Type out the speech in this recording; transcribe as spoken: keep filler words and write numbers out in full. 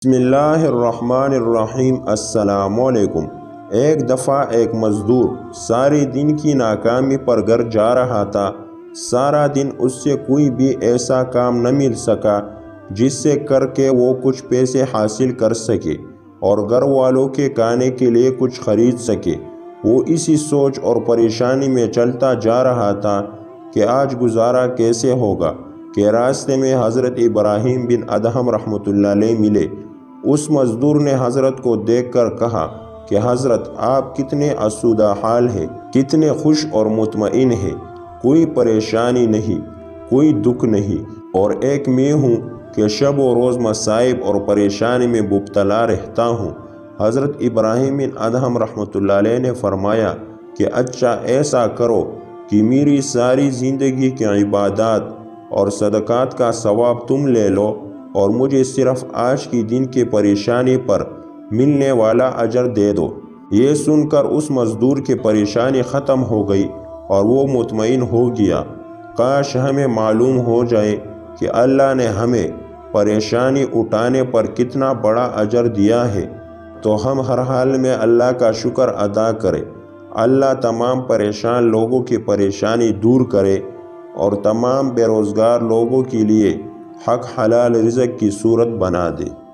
بسم اللہ الرحمن الرحیم۔ السلام علیکم۔ ایک دفعہ ایک مزدور سارے دن کی ناکامی پر گھر جا رہا تھا۔ سارا دن اس سے کوئی بھی ایسا کام نہ مل سکا جس سے کر کے وہ کچھ پیسے حاصل کر سکے اور گھر والوں کے کھانے کے لیے کچھ خرید سکے۔ وہ اسی سوچ اور پریشانی میں چلتا جا رہا تھا کہ آج گزارا کیسے ہوگا کہ راستے میں حضرت ابراہیم بن ادہم رحمۃ اللہ علیہ ملے۔ اس مزدور نے حضرت کو دیکھ کر کہا کہ حضرت آپ کتنے آسودہ حال ہیں، کتنے خوش اور مطمئن ہیں، کوئی پریشانی نہیں، کوئی دکھ نہیں، اور ایک میں ہوں کہ شب و روز مصائب اور پریشانی میں مبتلا رہتا ہوں۔ حضرت ابراہیم بن ادہم رحمۃ اللہ علیہ نے فرمایا کہ اچھا ایسا کرو کہ میری ساری زندگی کی عبادات اور صدقات کا ثواب تم لے لو اور مجھے صرف آج کی دن کی پریشانی پر ملنے والا اجر دے دو۔ یہ سن کر اس مزدور کی پریشانی ختم ہو گئی اور وہ مطمئن ہو گیا۔ کاش ہمیں معلوم ہو جائے کہ اللہ نے ہمیں پریشانی اٹھانے پر کتنا بڑا اجر دیا ہے، تو ہم ہر حال میں اللہ کا شکر ادا کریں۔ اللہ تمام پریشان لوگوں کی پریشانی دور کرے اور تمام بے روزگار لوگوں کے لیے حق حلال رزق کی صورت بنا دے۔